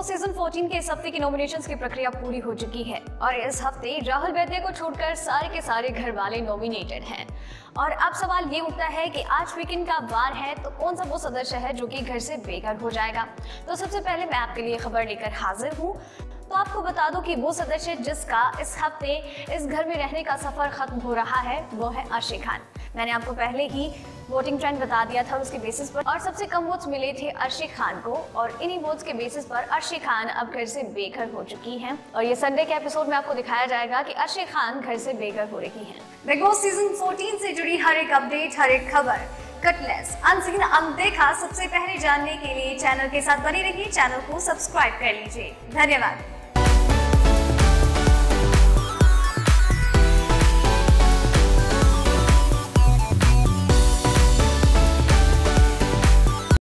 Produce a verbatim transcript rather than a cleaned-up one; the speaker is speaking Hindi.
सीजन चौदह के इस हफ्ते की नॉमिनेशंस की प्रक्रिया पूरी हो चुकी है और इस हफ्ते राहुल वैद्य को छोड़कर सारे के सारे घर वाले नॉमिनेटेड हैं। और अब सवाल ये उठता है कि आज वीकेंड का वार है तो कौन सा वो सदस्य है जो कि घर से बेघर हो जाएगा। तो सबसे पहले मैं आपके लिए खबर लेकर हाजिर हूँ। तो आपको बता दूं कि वो सदस्य जिसका इस हफ्ते इस घर में रहने का सफर खत्म हो रहा है वो है अर्शी खान। मैंने आपको पहले ही वोटिंग ट्रेंड बता दिया था उसके बेसिस पर, और सबसे कम वोट्स मिले थे अर्शी खान को, और इन्हीं वोट्स के बेसिस पर अर्शी खान अब घर से बेघर हो चुकी हैं। और ये संडे के एपिसोड में आपको दिखाया जाएगा कि अर्शी खान घर से बेघर हो रही हैं। बिग बॉस सीजन चौदह से जुड़ी हर एक अपडेट, हर एक खबर कटलेस अनसीन अनदेखा सबसे पहले जानने के लिए चैनल के साथ बने रहिए। चैनल को सब्सक्राइब कर लीजिए। धन्यवाद।